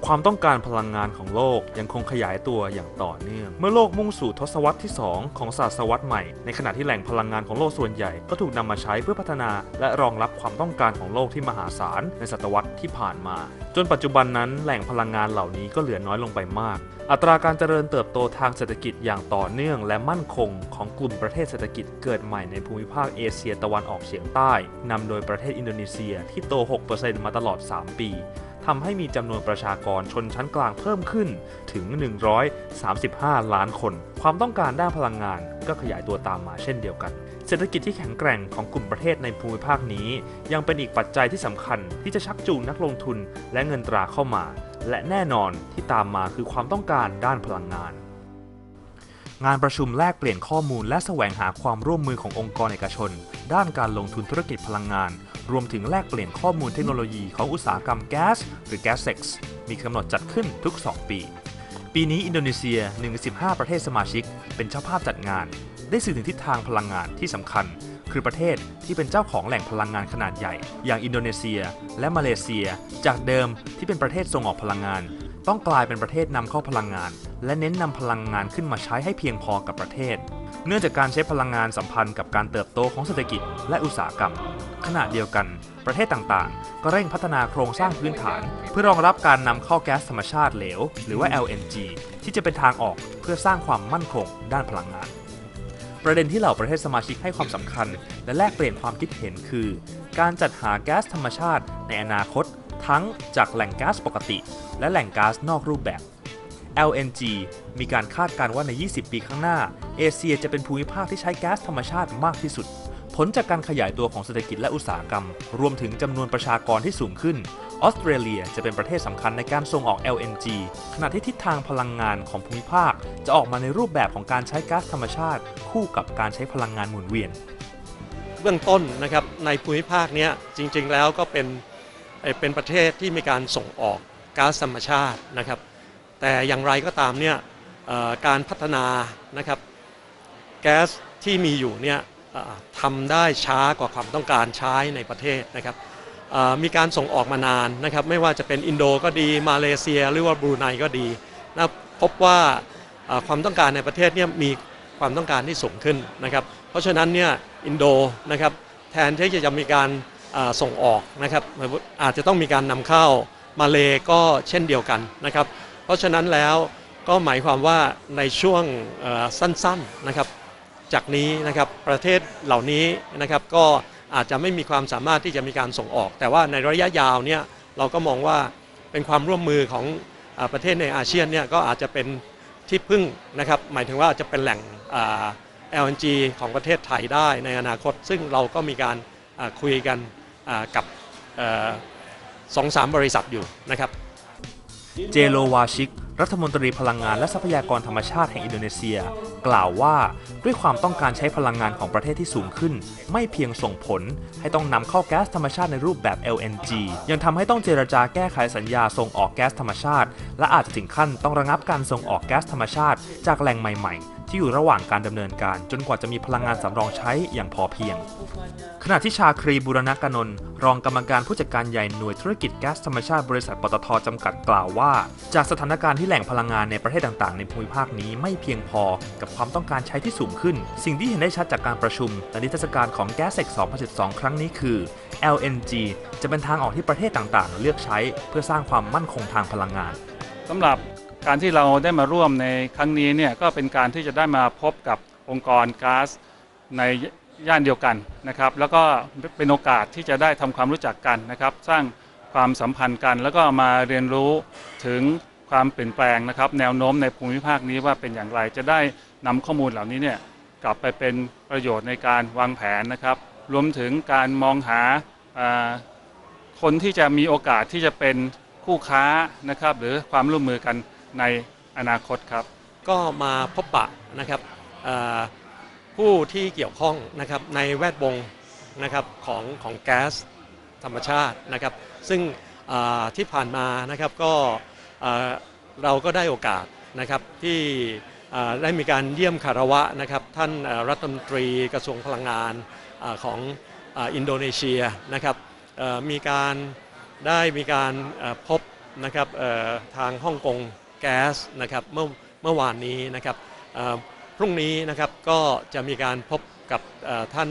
ความต้องการพลังงานของโลกยังคงขยายตัวอย่างต่อเนื่องเมื่อโลกมุ่งสู่ทศวรรษที่ 2 ของศตวรรษใหม่ในขณะที่แหล่งพลังงานของโลกส่วนใหญ่ก็ถูกนำมาใช้เพื่อพัฒนาและรองรับความต้องการของโลกที่มหาศาลในศตวรรษที่ผ่านมาจนปัจจุบันนั้นแหล่งพลังงานเหล่านี้ก็เหลือน้อยลงไปมากอัตราการเจริญเติบโตทางเศรษฐกิจอย่างต่อเนื่องและมั่นคงของกลุ่มประเทศเศรษฐกิจเกิดใหม่ในภูมิภาคเอเชียตะวันออกเฉียงใต้นำโดยประเทศอินโดนีเซียที่โต 6% มาตลอด 3 ปีทำให้มีจำนวนประชากรชนชั้นกลางเพิ่มขึ้นถึง 135 ล้านคนความต้องการด้านพลังงานก็ขยายตัวตามมาเช่นเดียวกันเศรษฐกิจที่แข็งแกร่งของกลุ่มประเทศในภูมิภาคนี้ยังเป็นอีกปัจจัยที่สำคัญที่จะชักจูงนักลงทุนและเงินตราเข้ามาและแน่นอนที่ตามมาคือความต้องการด้านพลังงานงานประชุมแลกเปลี่ยนข้อมูลและแสวงหาความร่วมมือขององค์กรเอกชนด้านการลงทุนธุรกิจพลังงานรวมถึงแลกเปลี่ยนข้อมูลเทคโนโลยีของอุตสาหกรรมแก๊สหรือ GasEx มีกำหนดจัดขึ้นทุก 2 ปีปีนี้อินโดนีเซีย1 ใน 15 ประเทศสมาชิกเป็นเจ้าภาพจัดงานได้สื่อถึงทิศทางพลังงานที่สำคัญคือประเทศที่เป็นเจ้าของแหล่งพลังงานขนาดใหญ่อย่างอินโดนีเซียและมาเลเซียจากเดิมที่เป็นประเทศส่งออกพลังงานต้องกลายเป็นประเทศนำเข้าพลังงานและเน้นนำพลังงานขึ้นมาใช้ให้เพียงพอกับประเทศเนื่องจากการใช้พลังงานสัมพันธ์กับการเติบโตของเศรษฐกิจและอุตสาหกรรมขณะเดียวกันประเทศต่างๆก็เร่งพัฒนาโครงสร้างพื้นฐานเพื่อรองรับการนำเข้าแก๊สธรรมชาติเหลวหรือว่า LNG ที่จะเป็นทางออกเพื่อสร้างความมั่นคงด้านพลังงานประเด็นที่เหล่าประเทศสมาชิกให้ความสำคัญและแลกเปลี่ยนความคิดเห็นคือการจัดหาแก๊สธรรมชาติในอนาคตทั้งจากแหล่งก๊าซปกติและแหล่งก๊าซนอกรูปแบบ LNG มีการคาดการณ์ว่าใน 20 ปีข้างหน้าเอเชียจะเป็นภูมิภาคที่ใช้แก๊สธรรมชาติมากที่สุดผลจากการขยายตัวของเศรษฐกิจและอุตสาหกรรมรวมถึงจำนวนประชากรที่สูงขึ้นออสเตรเลียจะเป็นประเทศสำคัญในการส่งออก LNG ขณะที่ทิศทางพลังงานของภูมิภาคจะออกมาในรูปแบบของการใช้ก๊าซธรรมชาติคู่กับการใช้พลังงานหมุนเวียนเบื้องต้นนะครับในภูมิภาคนี้จริงๆแล้วก็เป็นประเทศที่มีการส่งออกก๊าซธรรมชาตินะครับแต่อย่างไรก็ตามเนี่ยการพัฒนานะครับแก๊สที่มีอยู่เนี่ยทำได้ช้ากว่าความต้องการใช้ในประเทศนะครับมีการส่งออกมานานนะครับไม่ว่าจะเป็นอินโดก็ดีมาเลเซียหรือว่าบรูไนก็ดีนะพบว่าความต้องการในประเทศเนี่ยมีความต้องการที่สูงขึ้นนะครับเพราะฉะนั้นเนี่ยอินโดนะครับแทนที่จะมีการส่งออกนะครับอาจจะต้องมีการนำเข้ามาเลก็เช่นเดียวกันนะครับเพราะฉะนั้นแล้วก็หมายความว่าในช่วงสั้นๆนะครับจากนี้นะครับประเทศเหล่านี้นะครับก็อาจจะไม่มีความสามารถที่จะมีการส่งออกแต่ว่าในระยะยาวเนี่ยเราก็มองว่าเป็นความร่วมมือของประเทศในอาเซียนเนี่ยก็อาจจะเป็นที่พึ่งนะครับหมายถึงว่าจะเป็นแหล่งLNG ของประเทศไทยได้ในอนาคตซึ่งเราก็มีการคุยกันกับ2-3 บริษัทอยู่นะครับเจโลวาชิกรัฐมนตรีพลังงานและทรัพยากรธรรมชาติแห่งอินโดนีเซียกล่าวว่าด้วยความต้องการใช้พลังงานของประเทศที่สูงขึ้นไม่เพียงส่งผลให้ต้องนำเข้าแก๊สธรรมชาติในรูปแบบ LNG ยังทำให้ต้องเจรจาแก้ไขสัญญาส่งออกแก๊สธรรมชาติและอาจจะถึงขั้นต้องระงับการส่งออกแก๊สธรรมชาติจากแหล่งใหม่ๆที่อยู่ระหว่างการดำเนินการจนกว่าจะมีพลังงานสำรองใช้อย่างพอเพียงขณะที่ชาครีบูรณกนนท์รองกรรมการผู้จัดการใหญ่หน่วยธุรกิจแก๊สธรรมชาติบริษัทปตท.จำกัดกล่าวว่าจากสถานการณ์ที่แหล่งพลังงานในประเทศต่างๆในภูมิภาคนี้ไม่เพียงพอกับความต้องการใช้ที่สูงขึ้นสิ่งที่เห็นได้ชัดจากการประชุมและนิทรรศการของ GasEx 2012 ครั้งนี้คือ LNG จะเป็นทางออกที่ประเทศต่างๆเลือกใช้เพื่อสร้างความมั่นคงทางพลังงานสำหรับการที่เราได้มาร่วมในครั้งนี้เนี่ยก็เป็นการที่จะได้มาพบกับองค์กรก๊าซในย่านเดียวกันนะครับแล้วก็เป็นโอกาสที่จะได้ทำความรู้จักกันนะครับสร้างความสัมพันธ์กันแล้วก็มาเรียนรู้ถึงความเปลี่ยนแปลงนะครับแนวโน้มในภูมิภาคนี้ว่าเป็นอย่างไรจะได้นำข้อมูลเหล่านี้เนี่ยกลับไปเป็นประโยชน์ในการวางแผนนะครับรวมถึงการมองหาคนที่จะมีโอกาสที่จะเป็นคู่ค้านะครับหรือความร่วมมือกันในอนาคตครับก็มาพบปะนะครับผู้ที่เกี่ยวข้องนะครับในแวดวงนะครับของแก๊สธรรมชาตินะครับซึ่งที่ผ่านมานะครับก็เราก็ได้โอกาสนะครับที่ได้มีการเยี่ยมคารวะนะครับท่านรัฐมนตรีกระทรวงพลังงานของอินโดนีเซียนะครับมีการพบนะครับทางฮ่องกงแก๊สนะครับเมื่อวานนี้นะครับพรุ่งนี้นะครับก็จะมีการพบกับท่าน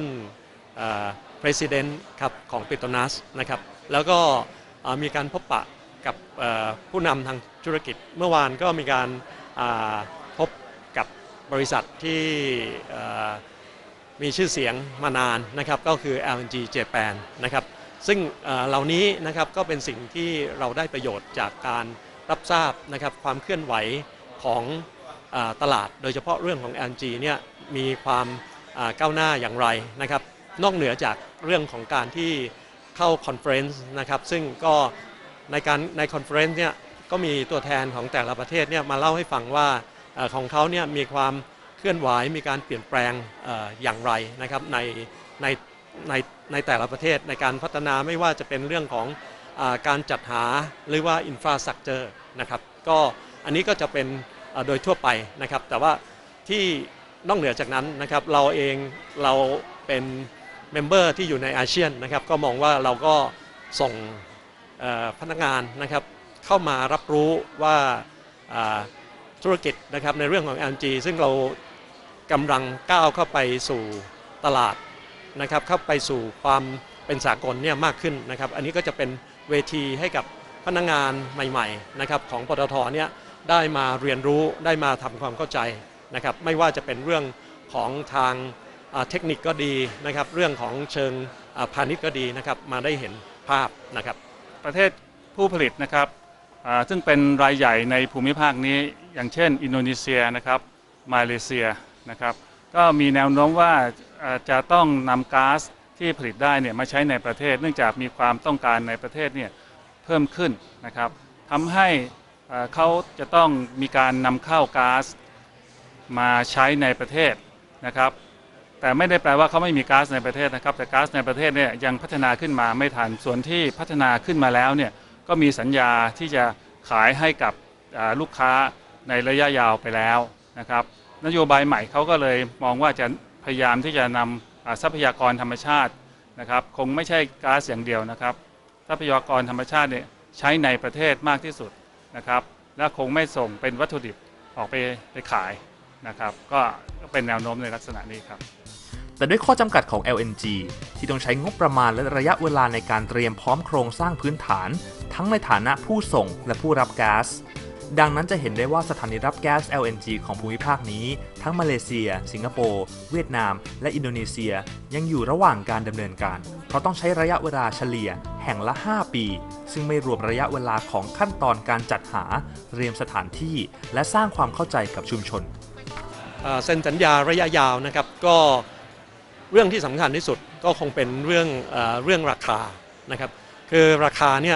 President ครับของ Petronas นะครับแล้วก็มีการพบปะกับผู้นำทางธุรกิจเมื่อวานก็มีการพบกับบริษัทที่มีชื่อเสียงมานานนะครับก็คือ LNG Japan นะครับซึ่งเหล่านี้นะครับก็เป็นสิ่งที่เราได้ประโยชน์จากการรับทราบนะครับความเคลื่อนไหวของตลาดโดยเฉพาะเรื่องของ LNG เนี่ยมีความก้าวหน้าอย่างไรนะครับนอกเหนือจากเรื่องของการที่เข้าคอนเฟอเรนซ์นะครับซึ่งก็ในคอนเฟอเรนซ์เนี่ยก็มีตัวแทนของแต่ละประเทศเนี่ยมาเล่าให้ฟังว่าของเขาเนี่ยมีความเคลื่อนไหวมีการเปลี่ยนแปลงอย่างไรนะครับในแต่ละประเทศในการพัฒนาไม่ว่าจะเป็นเรื่องของการจัดหาหรือว่าอินฟราสตรักเจอร์นะครับก็อันนี้ก็จะเป็นโดยทั่วไปนะครับแต่ว่าที่นอกเหนือจากนั้นนะครับเราเป็นเมมเบอร์ที่อยู่ในอาเซียนนะครับก็มองว่าเราก็ส่งพนักงานนะครับเข้ามารับรู้ว่าธุรกิจนะครับในเรื่องของ LNG ซึ่งเรากำลังก้าวเข้าไปสู่ตลาดนะครับเข้าไปสู่ความเป็นสากลเนี่ยมากขึ้นนะครับอันนี้ก็จะเป็นเวทีให้กับพนักงานใหม่ๆนะครับของปตทเนี่ยได้มาเรียนรู้ได้มาทำความเข้าใจนะครับไม่ว่าจะเป็นเรื่องของทางเทคนิคก็ดีนะครับเรื่องของเชิงพาณิชย์ก็ดีนะครับมาได้เห็นภาพนะครับประเทศผู้ผลิตนะครับซึ่งเป็นรายใหญ่ในภูมิภาคนี้อย่างเช่นอินโดนีเซียนะครับมาเลเซียนะครับก็มีแนวโน้มว่าจะต้องนำก๊าซที่ผลิตได้เนี่ยมาใช้ในประเทศเนื่องจากมีความต้องการในประเทศเนี่ยเพิ่มขึ้นนะครับทำให้เขาจะต้องมีการนำเข้าก๊าซมาใช้ในประเทศนะครับแต่ไม่ได้แปลว่าเขาไม่มีก๊าซในประเทศนะครับแต่ก๊าซในประเทศเนี่ยยังพัฒนาขึ้นมาไม่ทันส่วนที่พัฒนาขึ้นมาแล้วเนี่ยก็มีสัญญาที่จะขายให้กับลูกค้าในระยะยาวไปแล้วนะครับนโยบายใหม่เขาก็เลยมองว่าจะพยายามที่จะนำทรัพยากรธรรมชาตินะครับคงไม่ใช่ก๊าซอย่างเดียวนะครับทรัพยากรธรรมชาติเนี่ยใช้ในประเทศมากที่สุดนะครับและคงไม่ส่งเป็นวัตถุดิบออกไปขายนะครับก็เป็นแนวโน้มในลักษณะนี้ครับแต่ด้วยข้อจำกัดของ LNG ที่ต้องใช้งบประมาณและระยะเวลาในการเตรียมพร้อมโครงสร้างพื้นฐานทั้งในฐานะผู้ส่งและผู้รับก๊าซดังนั้นจะเห็นได้ว่าสถานีรับแก๊ส LNG ของภูมิภาคนี้ทั้งมาเลเซียสิงคโปร์เวียดนามและอินโดนีเซียยังอยู่ระหว่างการดำเนินการเพราะต้องใช้ระยะเวลาเฉลี่ยแห่งละ5 ปีซึ่งไม่รวมระยะเวลาของขั้นตอนการจัดหาเตรียมสถานที่และสร้างความเข้าใจกับชุมชนเซ็นสัญญาระยะยาวนะครับก็เรื่องที่สำคัญที่สุดก็คงเป็นเรื่องราคานะครับคือราคาเนี่ย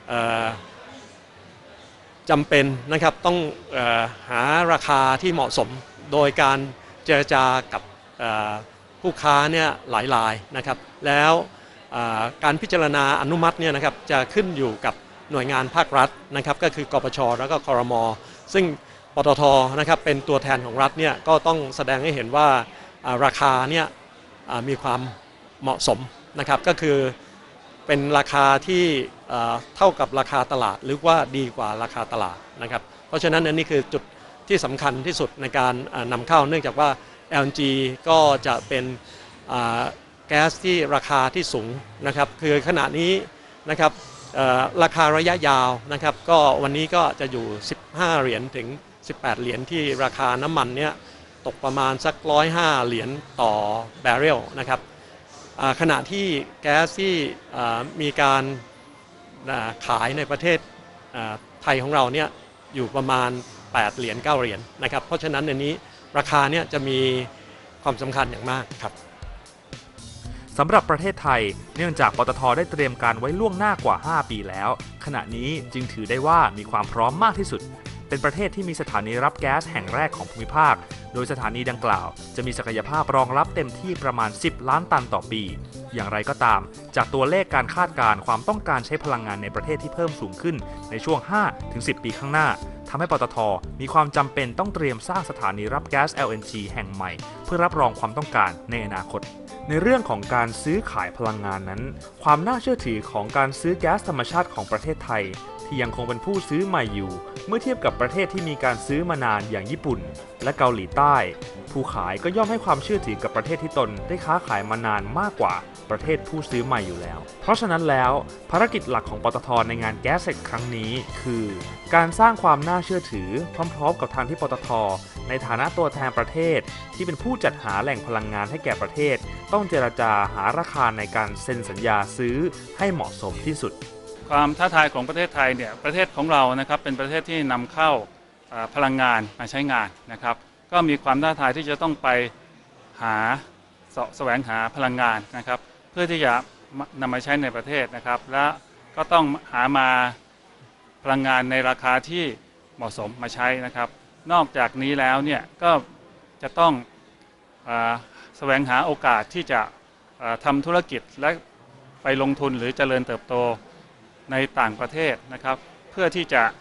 จำเป็นนะครับต้องหาราคาที่เหมาะสมโดยการเจรจากับผู้ค้าเนี่ยหลายรายนะครับแล้วการพิจารณาอนุมัติเนี่ยนะครับจะขึ้นอยู่กับหน่วยงานภาครัฐนะครับก็คือกปช.แล้วก็ครม.ซึ่งปตท.นะครับเป็นตัวแทนของรัฐเนี่ยก็ต้องแสดงให้เห็นว่าราคาเนี่ยมีความเหมาะสมนะครับก็คือเป็นราคาที่เท่ากับราคาตลาดหรือว่าดีกว่าราคาตลาดนะครับเพราะฉะนั้นอันนี้คือจุดที่สำคัญที่สุดในการนำเข้าเนื่องจากว่า LNG ก็จะเป็นแก๊สที่ราคาที่สูงนะครับคือขณะนี้นะครับราคาระยะยาวนะครับก็วันนี้ก็จะอยู่15 เหรียญถึง18 เหรียญที่ราคาน้ำมันเนี่ยตกประมาณสัก105 เหรียญต่อแบเรลนะครับขณะที่แก๊สที่มีการขายในประเทศไทยของเราเนี่ยอยู่ประมาณ8 เหรียญ9 เหรียญนะครับเพราะฉะนั้นในนี้ราคาเนี่ยจะมีความสำคัญอย่างมากครับสำหรับประเทศไทยเนื่องจากปตท.ได้เตรียมการไว้ล่วงหน้ากว่า5 ปีแล้วขณะนี้จึงถือได้ว่ามีความพร้อมมากที่สุดเป็นประเทศที่มีสถานีรับแก๊สแห่งแรกของภูมิภาคโดยสถานีดังกล่าวจะมีศักยภาพรองรับเต็มที่ประมาณ10 ล้านตันต่อปีอย่างไรก็ตามจากตัวเลขการคาดการณ์ความต้องการใช้พลังงานในประเทศที่เพิ่มสูงขึ้นในช่วง 5-10 ปีข้างหน้าทำให้ปตท.มีความจำเป็นต้องเตรียมสร้างสถานีรับแก๊ส LNG แห่งใหม่เพื่อรับรองความต้องการในอนาคตในเรื่องของการซื้อขายพลังงานนั้นความน่าเชื่อถือของการซื้อแก๊สธรรมชาติของประเทศไทยที่ที่ยังคงเป็นผู้ซื้อใหม่อยู่เมื่อเทียบกับประเทศที่มีการซื้อมานานอย่างญี่ปุ่นและเกาหลีใต้ผู้ขายก็ย่อมให้ความเชื่อถือกับประเทศที่ตนได้ค้าขายมานานมากกว่าประเทศผู้ซื้อใหม่อยู่แล้วเพราะฉะนั้นแล้วภารกิจหลักของปตท.ในงาน Gasec ครั้งนี้คือการสร้างความน่าเชื่อถือพร้อมๆกับทางที่ปตท.ในฐานะตัวแทนประเทศที่เป็นผู้จัดหาแหล่งพลังงานให้แก่ประเทศต้องเจรจาหาราคาในการเซ็นสัญญาซื้อให้เหมาะสมที่สุดความท้าทายของประเทศไทยเนี่ยประเทศของเรานะครับเป็นประเทศที่นำเข้าพลังงานมาใช้งานนะครับก็มีความท้าทายที่จะต้องไปหาแสวงหาพลังงานนะครับเพื่อที่จะนำมาใช้ในประเทศนะครับและก็ต้องหามาพลังงานในราคาที่เหมาะสมมาใช้นะครับนอกจากนี้แล้วเนี่ยก็จะต้องแสวงหาโอกาสที่จะทำธุรกิจและไปลงทุนหรือเจริญเติบโตในต่างประเทศนะครับเพื่อที่จะ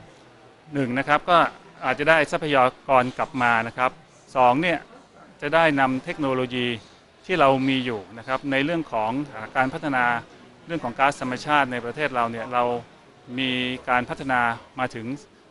1นะครับก็อาจจะได้ทรัพยากรกลับมานะครับ2เนี่ยจะได้นำเทคโนโลยีที่เรามีอยู่นะครับในเรื่องของการพัฒนาเรื่องของก๊าซธรรมชาติในประเทศเราเนี่ยเรามีการพัฒนามาถึง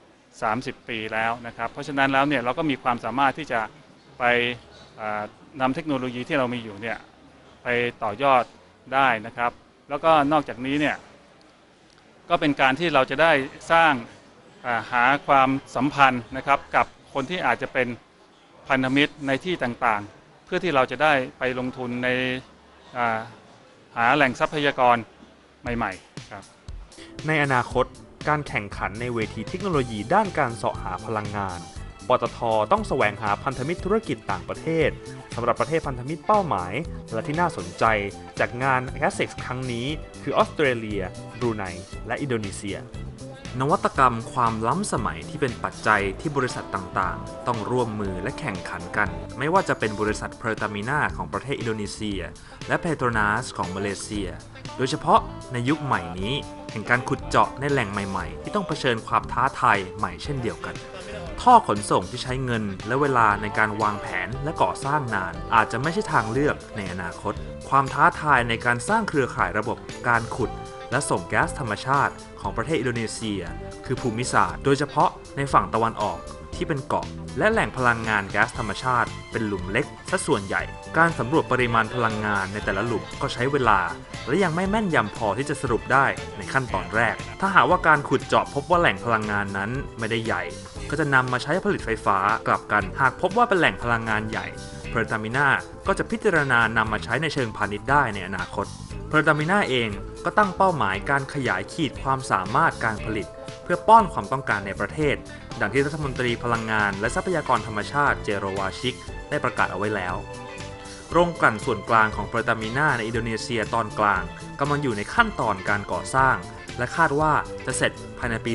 30 ปีแล้วนะครับเพราะฉะนั้นแล้วเนี่ยเราก็มีความสามารถที่จะไปนำเทคโนโลยีที่เรามีอยู่เนี่ยไปต่อยอดได้นะครับแล้วก็นอกจากนี้เนี่ยก็เป็นการที่เราจะได้สร้างหาความสัมพันธ์นะครับกับคนที่อาจจะเป็นพันธมิตรในที่ต่างๆเพื่อที่เราจะได้ไปลงทุนในหาแหล่งทรัพยากรใหม่ๆครับในอนาคตการแข่งขันในเวทีเทคโนโลยีด้านการเสาะหาพลังงานปตท.ต้องแสวงหาพันธมิตรธุรกิจต่างประเทศสำหรับประเทศพันธมิตรเป้าหมายและที่น่าสนใจจากงาน Gasec ครั้งนี้คือออสเตรเลียบรูไนและอินโดนีเซียนวัตกรรมความล้ำสมัยที่เป็นปัจจัยที่บริษัทต่างๆต้องร่วมมือและแข่งขันกันไม่ว่าจะเป็นบริษัทเพอร์ตามินาของประเทศอินโดนีเซียและเพโตรนัสของมาเลเซียโดยเฉพาะในยุคใหม่นี้แห่งการขุดเจาะในแหล่งใหม่ๆที่ต้องเผชิญความท้าทายใหม่เช่นเดียวกันท่อขนส่งที่ใช้เงินและเวลาในการวางแผนและก่อสร้างนานอาจจะไม่ใช่ทางเลือกในอนาคตความท้าทายในการสร้างเครือข่ายระบบการขุดและส่งแก๊สธรรมชาติของประเทศอินโดนีเซียคือภูมิศาสตร์โดยเฉพาะในฝั่งตะวันออกที่เป็นเกาะและแหล่งพลังงานแก๊สธรรมชาติเป็นหลุมเล็กซะส่วนใหญ่การสำรวจปริมาณพลังงานในแต่ละหลุมก็ใช้เวลาและยังไม่แม่นยำพอที่จะสรุปได้ในขั้นตอนแรกถ้าหากว่าการขุดเจาะพบว่าแหล่งพลังงานนั้นไม่ได้ใหญ่ก็จะนำมาใช้ผลิตไฟฟ้ากลับกันหากพบว่าเป็นแหล่งพลังงานใหญ่เพอร์ตามินาก็จะพิจารณานำมาใช้ในเชิงพาณิชย์ได้ในอนาคตเพอร์ตามินาเองก็ตั้งเป้าหมายการขยายขีดความสามารถการผลิตเพื่อป้อนความต้องการในประเทศดังที่รัฐมนตรีพลังงานและทรัพยากรธรรมชาติเจโรวาชิกได้ประกาศเอาไว้แล้วโรงกลั่นส่วนกลางของเพอร์ตามินาในอินโดนีเซียตอนกลางกำลังอยู่ในขั้นตอนการก่อสร้างและคาดว่าจะเสร็จภายในปี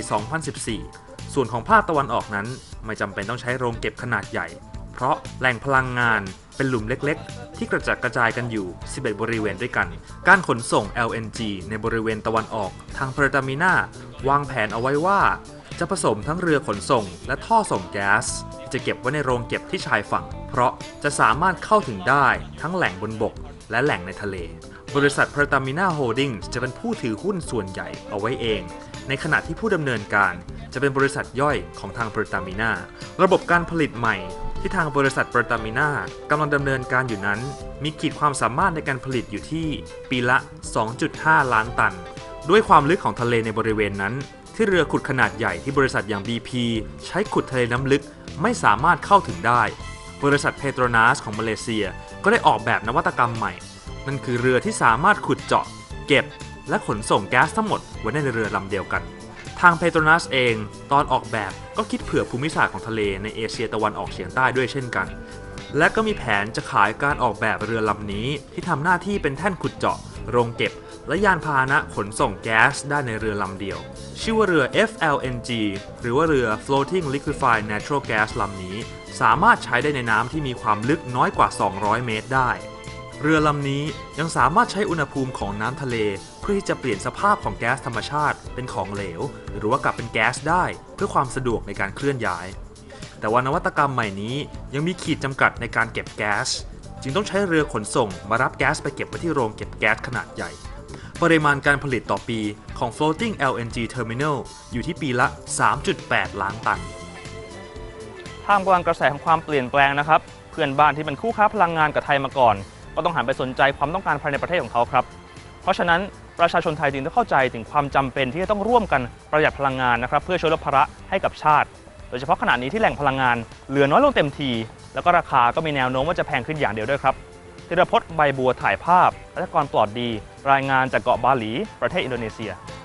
2014 ส่วนของภาคตะวันออกนั้นไม่จำเป็นต้องใช้โรงเก็บขนาดใหญ่เพราะแหล่งพลังงานเป็นหลุมเล็กๆที่กระจัดกระจายกันอยู่11บริเวณด้วยกันการขนส่ง LNG ในบริเวณตะวันออกทางเพอร์ตามินาวางแผนเอาไว้ว่าจะผสมทั้งเรือขนส่งและท่อส่งแก๊สที่จะเก็บไว้ในโรงเก็บที่ชายฝั่งเพราะจะสามารถเข้าถึงได้ทั้งแหล่งบนบกและแหล่งในทะเลบริษัทเพอร์ตามินาโฮลดิ้งจะเป็นผู้ถือหุ้นส่วนใหญ่เอาไว้เองในขณะที่ผู้ดำเนินการจะเป็นบริษัทย่อยของทางเพอร์ตามินาระบบการผลิตใหม่ที่ทางบริษัทเพอร์ตามินากำลังดำเนินการอยู่นั้นมีขีดความสามารถในการผลิตอยู่ที่ปีละ 2.5 ล้านตันด้วยความลึกของทะเลในบริเวณนั้นที่เรือขุดขนาดใหญ่ที่บริษัทอย่าง BP ใช้ขุดทะเลน้ำลึกไม่สามารถเข้าถึงได้บริษัทเพโตรนัสของมาเลเซียก็ได้ออกแบบนวัตกรรมใหม่นั่นคือเรือที่สามารถขุดเจาะเก็บและขนส่งแก๊สทั้งหมดไว้ในเรือลำเดียวกันทางเพโตรนัสเองตอนออกแบบก็คิดเผื่อภูมิศาสตร์ของทะเลในเอเชียตะวันออกเฉียงใต้ด้วยเช่นกันและก็มีแผนจะขายการออกแบบเรือลำนี้ที่ทำหน้าที่เป็นแท่นขุดเจาะโรงเก็บและยานพาหนะขนส่งแก๊สได้ในเรือลำเดียวชื่อว่าเรือ FLNG หรือว่าเรือ Floating Liquefied Natural Gas ลำนี้สามารถใช้ได้ในน้ำที่มีความลึกน้อยกว่า200 เมตรได้เรือลำนี้ยังสามารถใช้อุณหภูมิของน้ำทะเลเพื่อที่จะเปลี่ยนสภาพของแก๊สธรรมชาติเป็นของเหลวหรือว่ากลับเป็นแก๊สได้เพื่อความสะดวกในการเคลื่อนย้ายแต่ว่านวัตกรรมใหม่นี้ยังมีขีดจำกัดในการเก็บแก๊สจึงต้องใช้เรือขนส่งมารับแก๊สไปเก็บไว้ที่โรงเก็บแก๊สขนาดใหญ่ปริมาณการผลิตต่อปีของ Floating LNG Terminal อยู่ที่ปีละ 3.8 ล้านตันท่ามกลางกระแสของความเปลี่ยนแปลงนะครับเพื่อนบ้านที่เป็นคู่ค้าพลังงานกับไทยมาก่อนก็ต้องหันไปสนใจความต้องการภายในประเทศของเขาครับเพราะฉะนั้นประชาชนไทยจึงต้องเข้าใจถึงความจำเป็นที่จะต้องร่วมกันประหยัดพลังงานนะครับเพื่อช่วยลดภาระให้กับชาติโดยเฉพาะขณะนี้ที่แหล่งพลังงานเหลือน้อยลงเต็มทีแล้วก็ราคาก็มีแนวโน้มว่าจะแพงขึ้นอย่างเดียวด้วยครับธีรพจน์ ใบบัวถ่ายภาพรัฐกรปลอดดีรายงานจากเกาะบาหลีประเทศอินโดนีเซีย